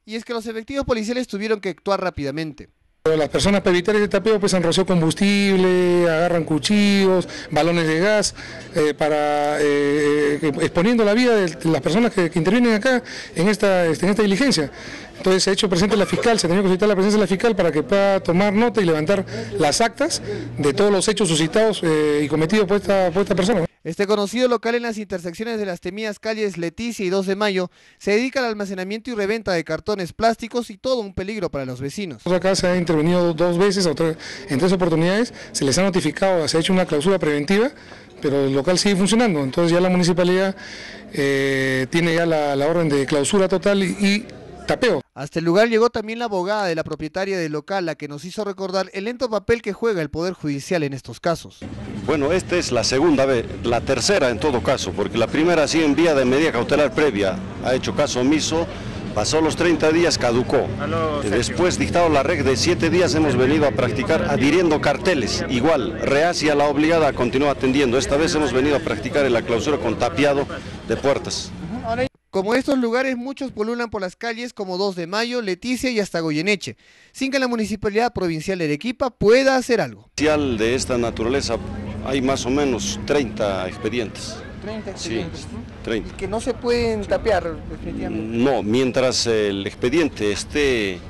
y es que los efectivos policiales tuvieron que actuar rápidamente. Las personas para evitar este tapeo pues han rociado combustible, agarran cuchillos, balones de gas, exponiendo la vida de las personas que intervienen acá en esta diligencia. Entonces se ha hecho presente la fiscal, se ha tenido que solicitar la presencia de la fiscal para que pueda tomar nota y levantar las actas de todos los hechos suscitados y cometidos por esta persona. Este conocido local en las intersecciones de las temidas calles Leticia y 2 de Mayo se dedica al almacenamiento y reventa de cartones plásticos y todo un peligro para los vecinos. Acá se ha intervenido 2 veces, en 3 oportunidades, se les ha notificado, se ha hecho una clausura preventiva, pero el local sigue funcionando, entonces ya la municipalidad tiene ya la orden de clausura total y tapeo. Hasta el lugar llegó también la abogada de la propietaria del local, la que nos hizo recordar el lento papel que juega el Poder Judicial en estos casos. Bueno, esta es la segunda vez, la tercera en todo caso, porque la primera sí en vía de medida cautelar previa, ha hecho caso omiso, pasó los 30 días, caducó. Después, dictado la regla de 7 días, hemos venido a practicar adhiriendo carteles, igual, reacia la obligada continúa atendiendo. Esta vez hemos venido a practicar en la clausura con tapiado de puertas. Como estos lugares, muchos pululan por las calles como 2 de Mayo, Leticia y hasta Goyeneche, sin que la Municipalidad Provincial de Arequipa pueda hacer algo. De esta naturaleza hay más o menos 30 expedientes. 30 expedientes. Sí, 30. ¿Y que no se pueden tapear definitivamente? No, mientras el expediente esté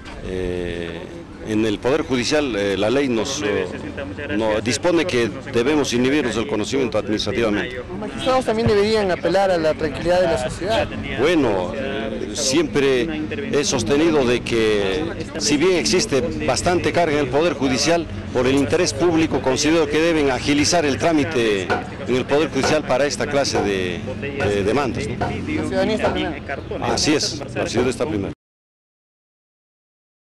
en el Poder Judicial, la ley nos dispone que debemos inhibirnos del conocimiento administrativamente. Los magistrados también deberían apelar a la tranquilidad de la sociedad. Bueno, siempre he sostenido de que si bien existe bastante carga en el Poder Judicial, por el interés público considero que deben agilizar el trámite en el Poder Judicial para esta clase de demandas, ¿no? La ciudadanía está primero. Así es, la ciudadanía está primero.